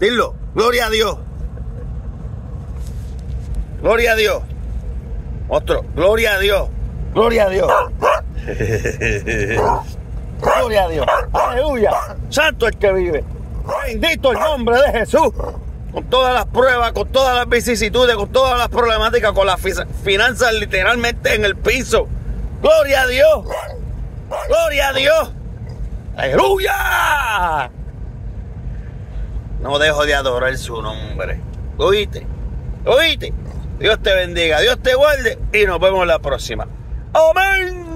Dilo, gloria a Dios. Gloria a Dios. Otro, gloria a Dios. Gloria a Dios. Gloria a Dios. Aleluya. Santo el que vive. Bendito el nombre de Jesús. Con todas las pruebas, con todas las vicisitudes, con todas las problemáticas, con las finanzas literalmente en el piso. Gloria a Dios. Gloria a Dios. Aleluya. No dejo de adorar su nombre. ¿Oíste? ¿Oíste? Dios te bendiga, Dios te guarde y nos vemos la próxima. ¡Amén!